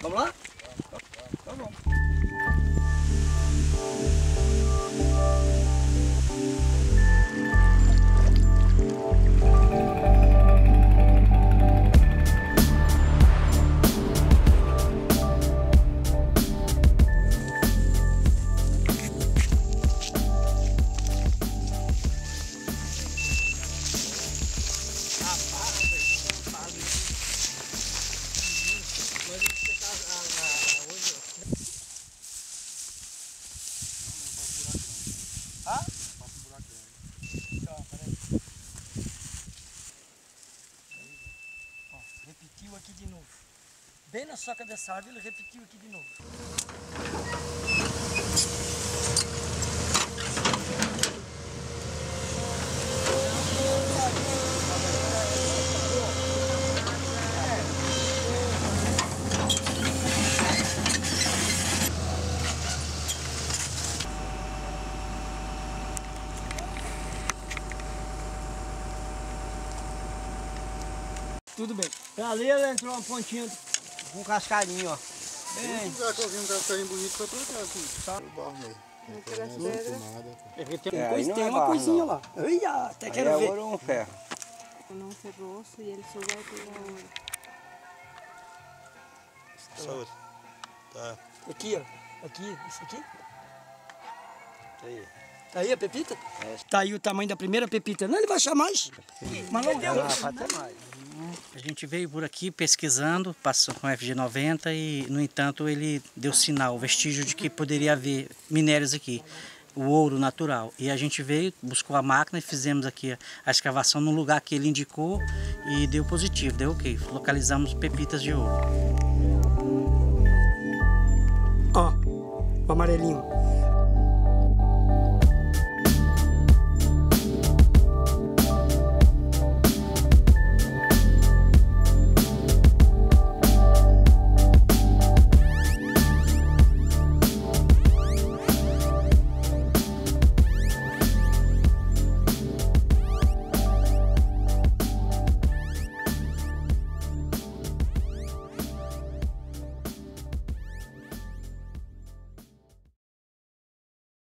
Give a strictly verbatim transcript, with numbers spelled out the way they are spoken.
Vamos lá? Então vamos. Repetiu aqui de novo. Bem na soca dessa árvore, ele repetiu aqui de novo. Tudo bem. Ali ela entrou uma pontinha com cascarinho, ó. Bem. Um lugar que eu vi um cascarinho bonito foi pra cá, assim. Só o barro meio. Não tem nada. É porque tem, É, um coisa, não tem é uma barro, coisinha não. lá. Ai, até Aí quero é ver. ouro ou um ferro? Não ferrou osso e ele só vai pegar ouro. Saúde. Tá. Aqui, ó. Aqui, isso aqui. Aí. Tá aí a pepita? É. Tá aí o tamanho da primeira pepita. Não, ele vai achar mais. Mas não deu. Ah, pode ter mais. A gente veio por aqui pesquisando, passou com F G noventa e, no entanto, ele deu sinal, vestígio de que poderia haver minérios aqui, o ouro natural. E a gente veio, buscou a máquina e fizemos aqui a, a escavação no lugar que ele indicou e deu positivo, deu ok. Localizamos pepitas de ouro. Ó, o amarelinho.